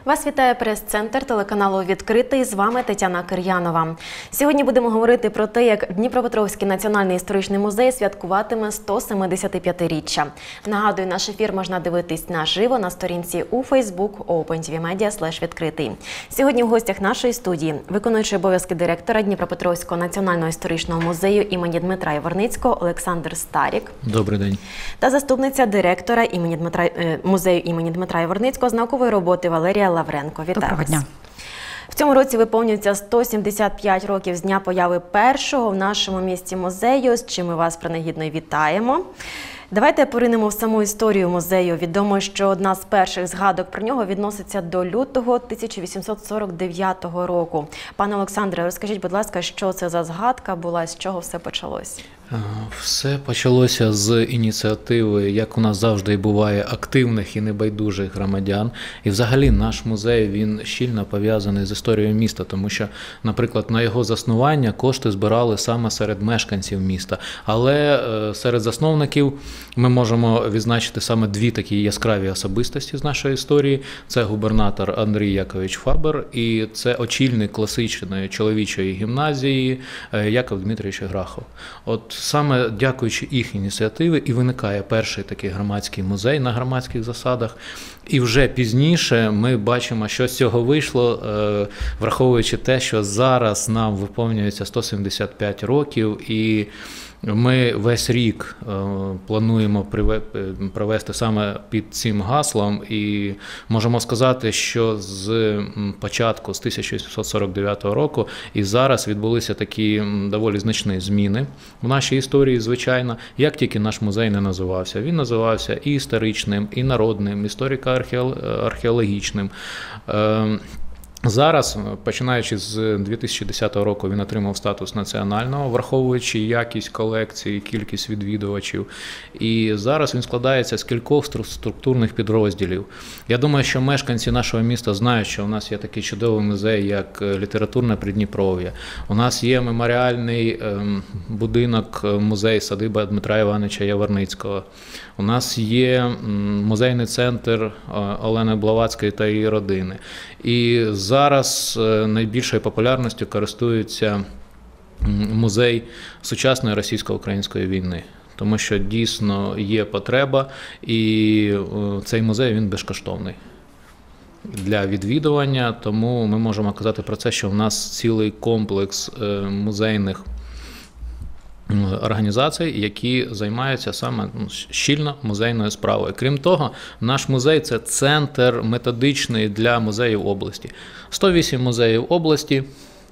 Вас вітає прес-центр телеканалу «Відкритий». З вами Тетяна Кир'янова. Сьогодні будемо говорити про те, як Дніпропетровський національний історичний музей святкуватиме 175-річчя. Нагадую, наш ефір можна дивитись наживо на сторінці у Facebook OpenTVMedia/відкритий. Сьогодні в гостях нашої студії виконуючий обов'язки директора Дніпропетровського національного історичного музею імені Дмитра Яворницького Олександр Старік. Добрий день. Та заступниця директора музею імені Дмитра Яворницького з наукової роботи Валерія Лавренко. Вітаю Доброго дня. В цьому році виповнюється 175 років з дня появи першого в нашому місті музею, з чим ми вас принагідно вітаємо. Давайте поринемо в саму історію музею. Відомо, що одна з перших згадок про нього відноситься до лютого 1849 року. Пане Олександре, розкажіть, будь ласка, що це за згадка була, з чого все почалось? Все почалося з ініціативи, як у нас завжди буває, активних і небайдужих громадян. І взагалі наш музей, він щільно пов'язаний з історією міста, тому що, наприклад, на його заснування кошти збирали саме серед мешканців міста. Але серед засновників ми можемо відзначити саме дві такі яскраві особистості з нашої історії. Це губернатор Андрій Якович Фабер і це очільник класичної чоловічої гімназії Яков Дмитрович Грахов. От саме дякуючи їх ініціативі і виникає перший такий громадський музей на громадських засадах. І вже пізніше ми бачимо, що з цього вийшло, враховуючи те, що зараз нам виповнюється 175 років, і ми весь рік плануємо провести саме під цим гаслом, і можемо сказати, що з початку, з 1849 року, і зараз відбулися такі доволі значні зміни в нашій історії, звичайно. Як тільки наш музей не називався, він називався і історичним, і народним, історико-археологічним. Зараз, починаючи з 2010 року, він отримав статус національного, враховуючи якість колекції, кількість відвідувачів. І зараз він складається з кількох структурних підрозділів. Я думаю, що мешканці нашого міста знають, що у нас є такий чудовий музей, як літературне Придніпров'я. У нас є меморіальний будинок, музей садиба Дмитра Івановича Яворницького. У нас є музейний центр Олени Блаватської та її родини. І зараз найбільшою популярністю користується музей сучасної російсько-української війни, тому що дійсно є потреба, і цей музей, він безкоштовний для відвідування, тому ми можемо казати про це, що в нас цілий комплекс музейних організацій, які займаються саме щільно музейною справою. Крім того, наш музей – це центр методичний для музеїв області. 108 музеїв області,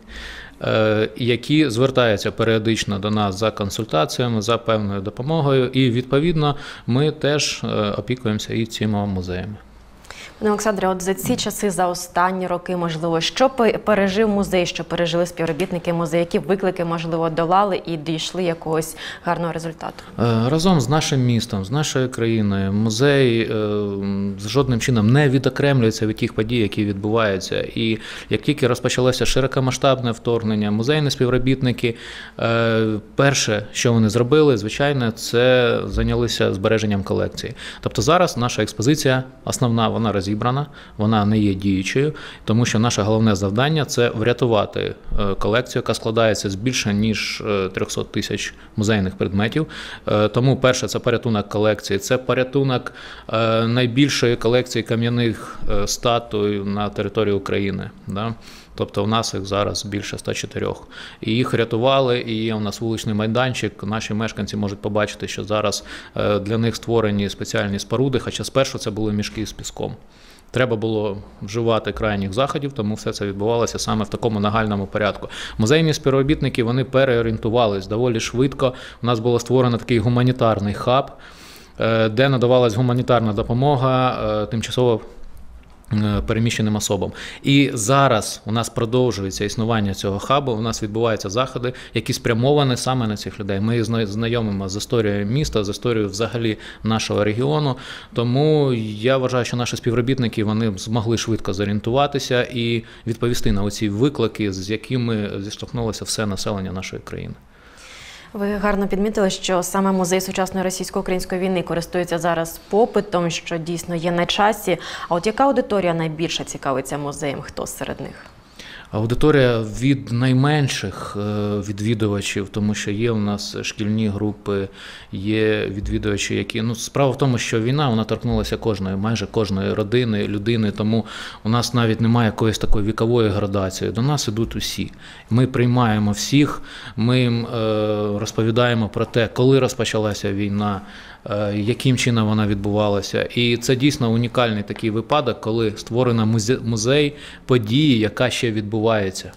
які звертаються періодично до нас за консультаціями, за певною допомогою, і, відповідно, ми теж опікуємося і цими музеями. Пане Олександре, от за ці часи, за останні роки, можливо, що пережив музей, що пережили співробітники музею, які виклики, можливо, долали і дійшли якогось гарного результату? Разом з нашим містом, з нашою країною, музей жодним чином не відокремлюється від тих подій, які відбуваються. І як тільки розпочалося широкомасштабне вторгнення, музейні співробітники, перше, що вони зробили, звичайно, це зайнялися збереженням колекції. Тобто зараз наша експозиція основна, вона розібрана, вона не є діючою, тому що наше головне завдання – це врятувати колекцію, яка складається з більше ніж 300 тисяч музейних предметів. Тому перше – це порятунок колекції, це порятунок найбільшої колекції кам'яних статуй на території України. Тобто в нас їх зараз більше 104. І їх рятували, і є у нас вуличний майданчик. Наші мешканці можуть побачити, що зараз для них створені спеціальні споруди, хоча спершу це були мішки з піском. Треба було вживати крайніх заходів, тому все це відбувалося саме в такому нагальному порядку. Музейні співробітники, вони переорієнтувались доволі швидко. У нас було створено такий гуманітарний хаб, де надавалась гуманітарна допомога тимчасово переміщеним особам. І зараз у нас продовжується існування цього хабу, у нас відбуваються заходи, які спрямовані саме на цих людей. Ми їх знайомимо з історією міста, з історією взагалі нашого регіону. Тому я вважаю, що наші співробітники, вони змогли швидко зорієнтуватися і відповісти на оці виклики, з якими зіштовхнулося все населення нашої країни. Ви гарно підмітили, що саме музей сучасної російсько-української війни користується зараз попитом, що дійсно є на часі. А от яка аудиторія найбільше цікавиться музеєм? Хто серед них? Аудиторія від найменших відвідувачів, тому що є у нас шкільні групи, є відвідувачі, які... справа в тому, що війна, вона торкнулася майже кожної родини, людини, тому у нас навіть немає якоїсь такої вікової градації. До нас ідуть усі. Ми приймаємо всіх, ми їм розповідаємо про те, коли розпочалася війна, яким чином вона відбувалася. І це дійсно унікальний такий випадок, коли створено музей події, яка ще відбувається.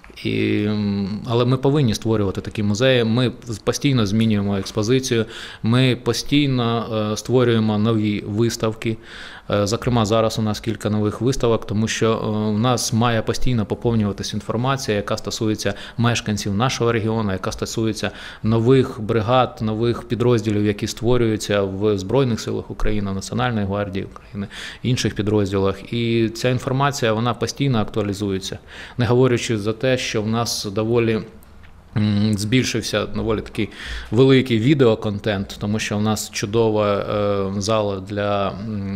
Але ми повинні створювати такі музеї, ми постійно змінюємо експозицію, ми постійно створюємо нові виставки. Зокрема, зараз у нас кілька нових виставок, тому що у нас має постійно поповнюватися інформація, яка стосується мешканців нашого регіону, яка стосується нових бригад, нових підрозділів, які створюються в Збройних силах України, Національної гвардії України, інших підрозділах. І ця інформація, вона постійно актуалізується. Не говорячи за те, що в нас доволі збільшився доволі такий великий відеоконтент, тому що в нас чудова зала для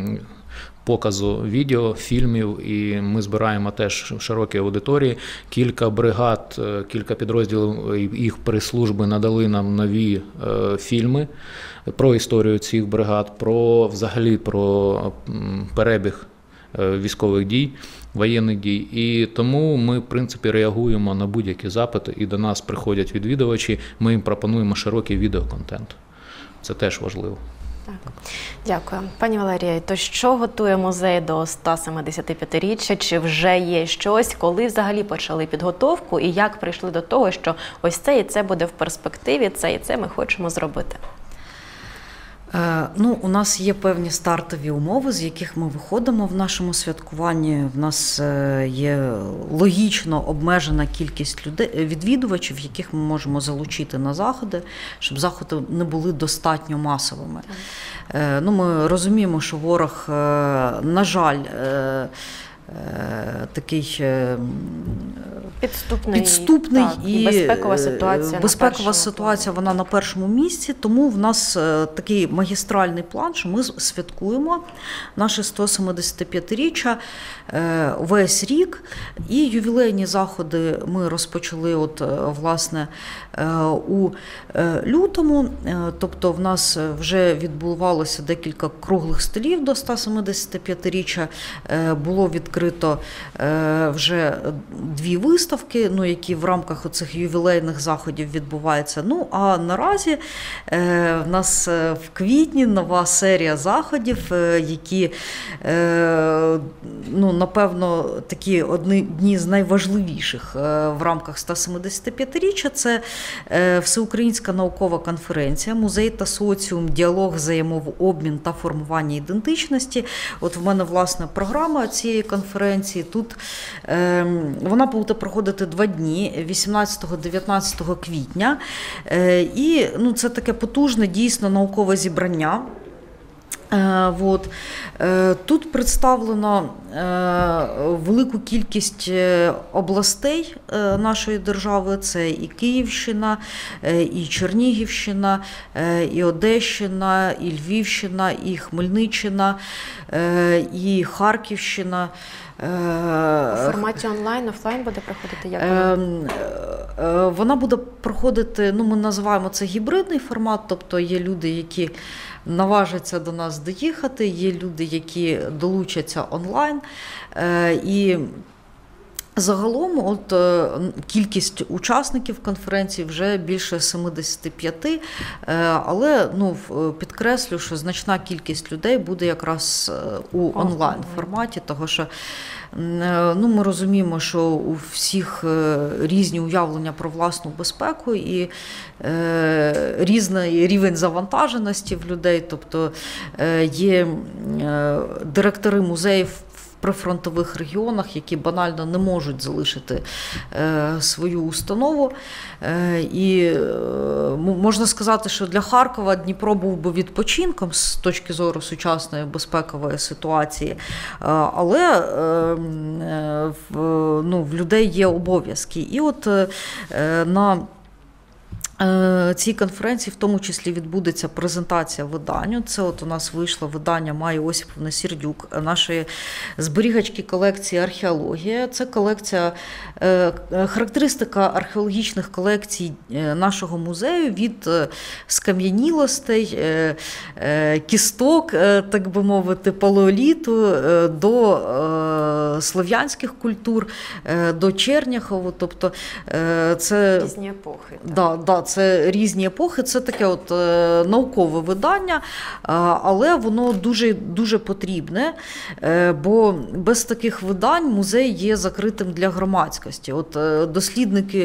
показу відео, фільмів, і ми збираємо теж широкі аудиторії. Кілька бригад, кілька підрозділів їх прес-служби надали нам нові фільми про історію цих бригад, взагалі про перебіг військових дій, воєнних дій. І тому ми, в принципі, реагуємо на будь-які запити, і до нас приходять відвідувачі, ми їм пропонуємо широкий відеоконтент. Це теж важливо. Так, дякую. Пані Валерія, то що готує музей до 175-річчя? Чи вже є щось? Коли взагалі почали підготовку і як прийшли до того, що ось це і це буде в перспективі, це і це ми хочемо зробити? У нас є певні стартові умови, з яких ми виходимо в нашому святкуванні. В нас є логічно обмежена кількість відвідувачів, яких ми можемо залучити на заходи, щоб заходи не були достатньо масовими. Ми розуміємо, що ворог, на жаль, такий підступний так, і безпекова ситуація вона на першому місці, тому в нас такий магістральний план, що ми святкуємо наше 175-річчя весь рік, і ювілейні заходи ми розпочали власне у лютому, тобто в нас вже відбувалося декілька круглих столів до 175-річчя, було відкрито вже 2 виставки, які в рамках оцих ювілейних заходів відбуваються. А наразі в нас в квітні нова серія заходів, які, напевно, такі одні з найважливіших в рамках 175-річчя. Це Всеукраїнська наукова конференція «Музей та соціум. Діалог, взаємообмін та формування ідентичності». В мене, власне, програма цієї конференції. Тут вона буде проходити 2 дні, 18-19 квітня. І це таке потужне, дійсно, наукове зібрання. Тут представлено велику кількість областей нашої держави. Це і Київщина, і Чернігівщина, і Одещина, і Львівщина, і Хмельниччина, і Харківщина. У форматі онлайн, офлайн буде проходити? Вона буде проходити, ми називаємо це гібридний формат, тобто є люди, які наважаться до нас доїхати, є люди, які долучаться онлайн. І загалом кількість учасників конференції вже більше 75, але підкреслю, що значна кількість людей буде якраз у онлайн форматі, того що ми розуміємо, що у всіх різні уявлення про власну безпеку і різний рівень завантаженості в людей, тобто є директори музеїв в прифронтових регіонах, які банально не можуть залишити свою установу. І можна сказати, що для Харкова Дніпро був би відпочинком з точки зору сучасної безпекової ситуації, але в людей є обов'язки. І на цій конференції в тому числі відбудеться презентація видання. Це от у нас вийшло видання Майи Осиповни Сердюк, нашої зберігачки колекції «Археологія». Це колекція, характеристика археологічних колекцій нашого музею від скам'янілостей, кісток, так би мовити, палеоліту до слов'янських культур, до Черняхову. Тобто це Різні епохи. да, це різні епохи, це таке от наукове видання, але воно дуже, дуже потрібне, бо без таких видань музей є закритим для громадськості. От дослідники,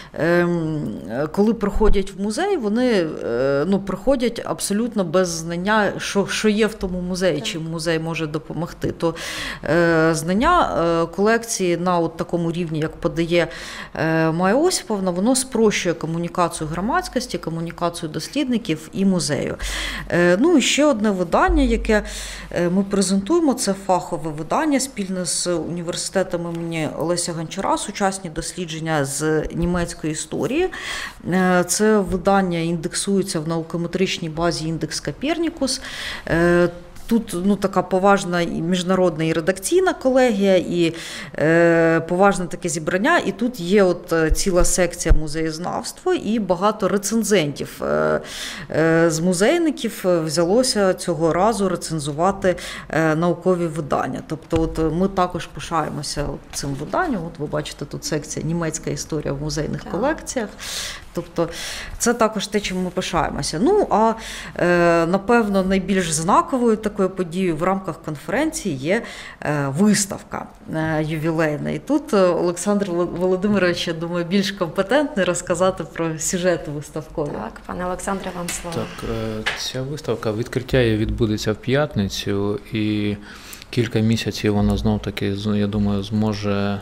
коли приходять в музей, вони приходять абсолютно без знання, що є в тому музеї, чим музей може допомогти. То знання колекції на от такому рівні, як подає Майя Осиповна, воно спрощує комунікацію громадськості, комунікацію дослідників і музею. Ну і ще одне видання, яке ми презентуємо, це фахове видання спільно з університетом імені Олеся Гончара, сучасні дослідження з німецької історії. Це видання індексується в наукометричній базі «Індекс Копернікус». Тут така поважна і міжнародна і редакційна колегія, і поважне таке зібрання, і тут є от ціла секція музеєзнавства, і багато рецензентів з музейників взялося цього разу рецензувати наукові видання. Тобто от ми також пишаємося цим виданням. От ви бачите, тут секція «Німецька історія в музейних колекціях». Тобто це також те, чим ми пишаємося. Ну, а напевно, найбільш знаковою такою подією в рамках конференції є виставка ювілейна. І тут Олександр Володимирович, я думаю, більш компетентний розказати про сюжети виставкові. Так, пане Олександре, вам слово. Так, ця виставка, відкриття її відбудеться в п'ятницю, і кілька місяців вона знов-таки, я думаю, зможе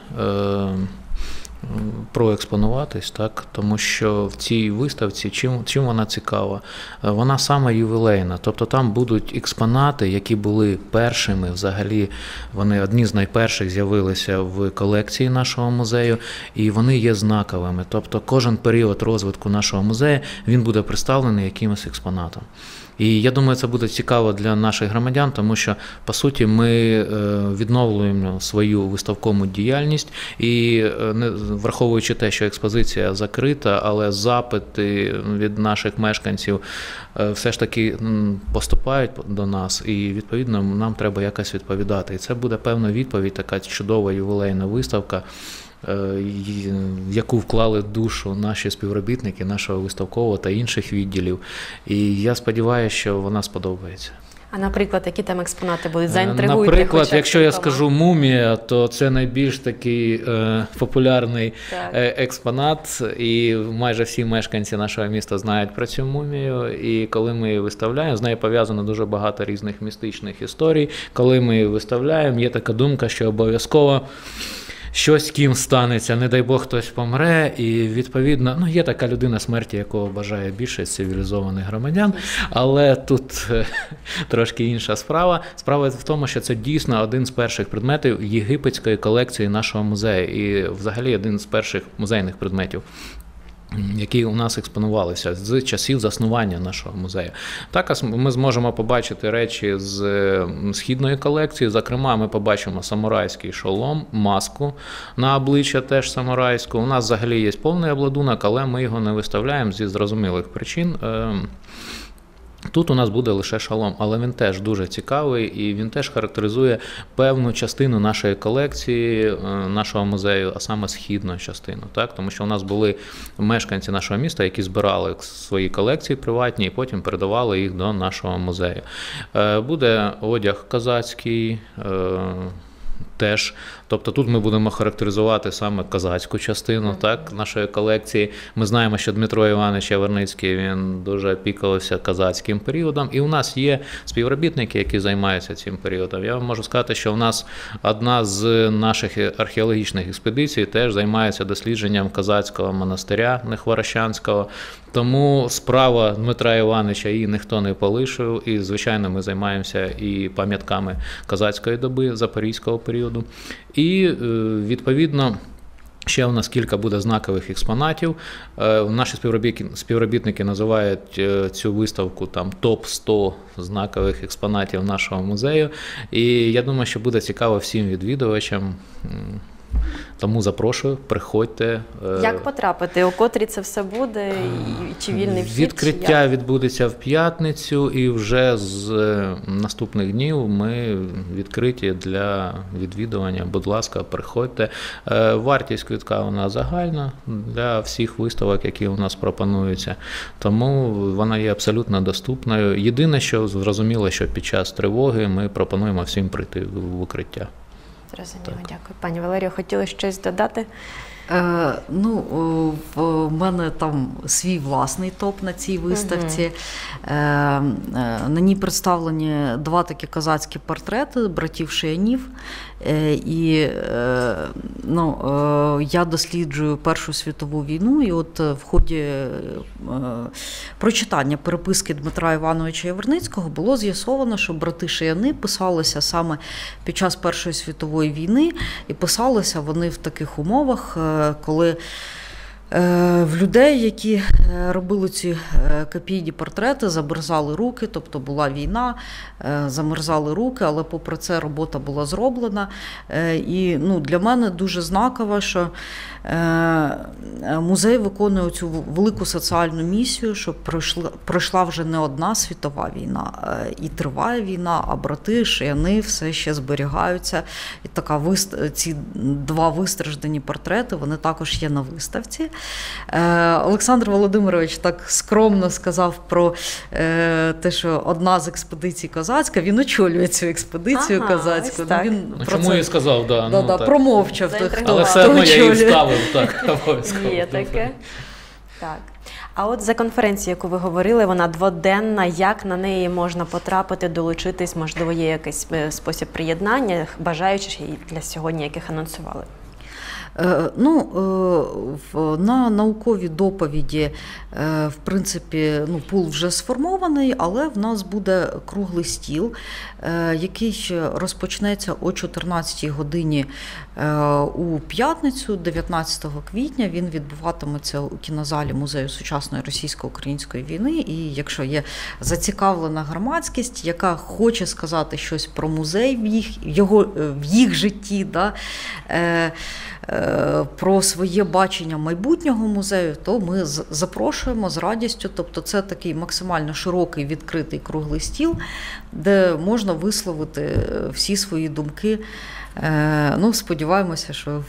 проекспонуватись, так, тому що в цій виставці, чим вона цікава? Вона саме ювілейна, тобто там будуть експонати, які були першими, взагалі вони одні з найперших з'явилися в колекції нашого музею, і вони є знаковими, тобто кожен період розвитку нашого музею, він буде представлений якимось експонатом. І я думаю, це буде цікаво для наших громадян, тому що, по суті, ми відновлюємо свою виставкову діяльність і, враховуючи те, що експозиція закрита, але запити від наших мешканців все ж таки поступають до нас, і, відповідно, нам треба якось відповідати. І це буде певна відповідь, така чудова ювілейна виставка, в яку вклали душу наші співробітники, нашого виставкового та інших відділів. І я сподіваюся, що вона сподобається. А, наприклад, які там експонати будуть? Заінтригуйте. Наприклад, якщо я скажу «Мумія», то це найбільш такий популярний експонат, і майже всі мешканці нашого міста знають про цю мумію, і коли ми її виставляємо, з нею пов'язано дуже багато різних містичних історій. Коли ми її виставляємо, є така думка, що обов'язково щось з ким станеться, не дай Бог хтось помре, і відповідно, є така людина смерті, якого бажає більшість цивілізованих громадян, але тут трошки інша справа. Справа в тому, що це дійсно один з перших предметів єгипетської колекції нашого музею, і взагалі один з перших музейних предметів, які у нас експонувалися з часів заснування нашого музею. Також ми зможемо побачити речі з східної колекції, зокрема, ми побачимо самурайський шолом, маску на обличчя теж самурайську. У нас взагалі є повний обладунок, але ми його не виставляємо зі зрозумілих причин. Тут у нас буде лише шолом, але він теж дуже цікавий і він теж характеризує певну частину нашої колекції, нашого музею, а саме східну частину. Так? Тому що у нас були мешканці нашого міста, які збирали свої колекції приватні і потім передавали їх до нашого музею. Буде одяг козацький, теж. Тобто тут ми будемо характеризувати саме козацьку частину нашої колекції. Ми знаємо, що Дмитро Іванович Яворницький, він дуже опікувався козацьким періодом. І у нас є співробітники, які займаються цим періодом. Я вам можу сказати, що у нас одна з наших археологічних експедицій теж займається дослідженням козацького монастиря Нехворощанського. Тому справа Дмитра Івановича її ніхто не полишив. І, звичайно, ми займаємося і пам'ятками козацької доби, запорізького періоду. І, відповідно, Ще у нас кілька буде знакових експонатів. Наші співробітники називають цю виставку там топ-100 знакових експонатів нашого музею. І я думаю, що буде цікаво всім відвідувачам. Тому запрошую, приходьте. Як потрапити? У котрі це все буде? І чи вільний вхід? Відкриття відбудеться в п'ятницю, і вже з наступних днів ми відкриті для відвідування. Будь ласка, приходьте. Вартість квитка у нас загальна для всіх виставок, які у нас пропонуються. Тому вона є абсолютно доступною. Єдине, що зрозуміло, що під час тривоги ми пропонуємо всім прийти в укриття. Зрозуміло, дякую. Пані Валерію, хотіли щось додати? В мене там свій власний топ на цій виставці. На ній представлені два такі козацькі портрети братів Шиянів. І я досліджую Першу світову війну, і от в ході прочитання переписки Дмитра Івановича Яворницького було з'ясовано, що брати Шияни писалися саме під час Першої світової війни, і писалися вони в таких умовах, коли в людей, які робили ці копійні портрети, замерзали руки, тобто була війна, замерзали руки, але попри це робота була зроблена. І для мене дуже знаково, що музей виконує цю велику соціальну місію, що пройшла вже не одна світова війна, і триває війна, а брати Шияни все ще зберігаються. І ці два вистраждані портрети, вони також є на виставці. Олександр Володимирович так скромно сказав про те, що одна з експедицій козацька, він очолює цю експедицію козацьку. Чому я сказав, промовчав. Але все одно я її вставив, так, обов'язково. Є таке. Так. А от за конференцію, яку ви говорили, вона дводенна, як на неї можна потрапити, долучитись, можливо, є якийсь спосіб приєднання, бажаючих для сьогодні, яких анонсували? На наукові доповіді, в принципі, пул вже сформований, але в нас буде круглий стіл, який розпочнеться о 14-й годині у п'ятницю, 19 квітня. Він відбуватиметься у кінозалі Музею сучасної російсько-української війни. І якщо є зацікавлена громадськість, яка хоче сказати щось про музей в їх житті, про своє бачення майбутнього музею, то ми запрошуємо з радістю. Тобто це такий максимально широкий, відкритий круглий стіл, де можна висловити всі свої думки. Сподіваємося, що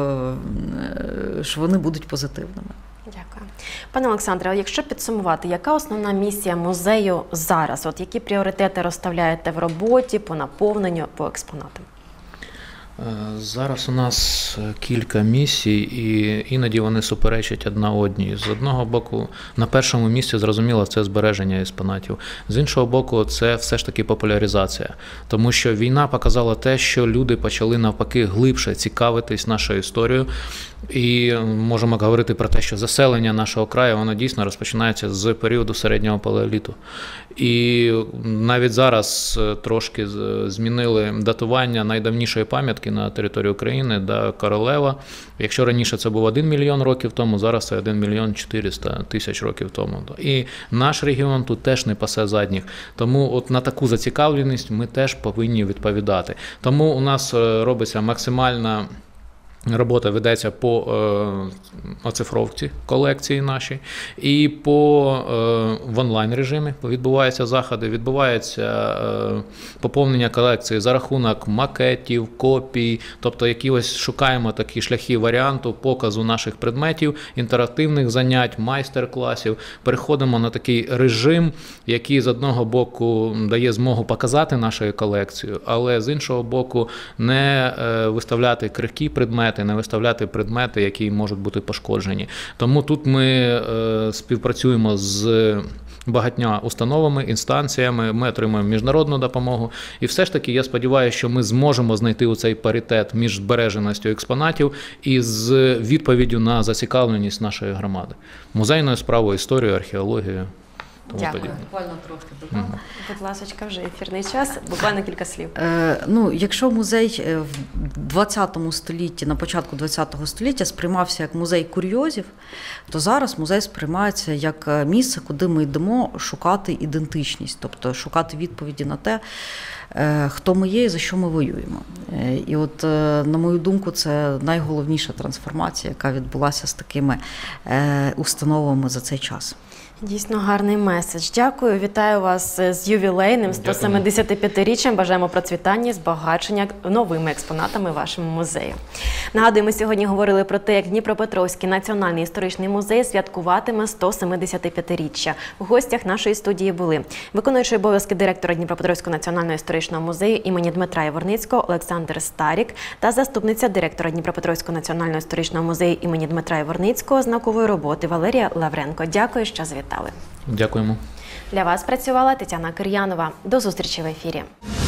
вони будуть позитивними. Дякую. Пане Олександре, якщо підсумувати, яка основна місія музею зараз? От які пріоритети розставляєте в роботі, по наповненню, по експонатам? Зараз у нас кілька місій, і іноді вони суперечать одна одній. З одного боку, на першому місці, зрозуміло, це збереження експонатів. З іншого боку, це все ж таки популяризація. Тому що війна показала те, що люди почали навпаки глибше цікавитись нашою історією. І можемо говорити про те, що заселення нашого краю, воно дійсно розпочинається з періоду середнього палеоліту. І навіть зараз трошки змінили датування найдавнішої пам'ятки на території України, Королева. Якщо раніше це був 1 мільйон років тому, зараз це 1 мільйон 400 тисяч років тому. І наш регіон тут теж не пасе задніх. Тому от на таку зацікавленість ми теж повинні відповідати. Тому у нас робиться максимальна робота, ведеться по оцифровці колекції наші, і в онлайн режимі відбуваються заходи, відбувається поповнення колекції за рахунок макетів, копій, тобто якісь шукаємо такі шляхи варіанту показу наших предметів, інтерактивних занять, майстер-класів. Переходимо на такий режим, який з одного боку дає змогу показати нашу колекцію, але з іншого боку не виставляти крихкі предмети, не виставляти предмети, які можуть бути пошкоджені. Тому тут ми співпрацюємо з багатьма установами, інстанціями, ми отримуємо міжнародну допомогу. І все ж таки, я сподіваюся, що ми зможемо знайти оцей паритет між збереженістю експонатів і з відповіддю на зацікавленість нашої громади. Музейною справою, історією, археологією. тому Дякую. подібне. Буквально трохи додам. Будь ласочка, вже ефірний час. Буквально кілька слів. Якщо музей в 20 столітті, на початку 20 століття сприймався як музей курйозів, то зараз музей сприймається як місце, куди ми йдемо шукати ідентичність, тобто шукати відповіді на те, хто ми є і за що ми воюємо. І от, на мою думку, це найголовніша трансформація, яка відбулася з такими установами за цей час. Дійсно гарний меседж. Дякую, вітаю вас з ювілейним 175-річчям. Бажаємо процвітання, збагачення новими експонатами в вашому музею. Нагадую, ми сьогодні говорили про те, як Дніпропетровський національний історичний музей святкуватиме 175-річчя. В гостях нашої студії були виконуючий обов'язки директора Дніпропетровського національного історичного музею імені Дмитра Яворницького Олександр Старік та заступниця директора Дніпропетровського національного історичного музею імені Дмитра Яворницького знакової роботи Валерія Лавренко. Дякую, що завітали. Дякуємо. Для вас працювала Тетяна Кир'янова. До зустрічі в ефірі.